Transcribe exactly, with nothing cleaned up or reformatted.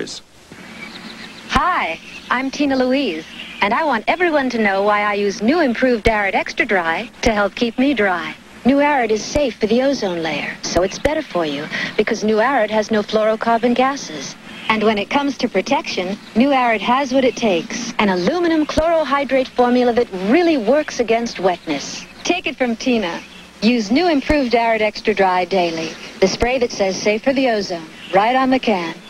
Waters. Hi, I'm Tina Louise, and I want everyone to know why I use new improved Arid Extra Dry to help keep me dry. New Arid is safe for the ozone layer, so it's better for you because New Arid has no fluorocarbon gases. And when it comes to protection, New Arid has what it takes. An aluminum chlorohydrate formula that really works against wetness. Take it from Tina. Use new improved Arid Extra Dry daily. The spray that says safe for the ozone, right on the can.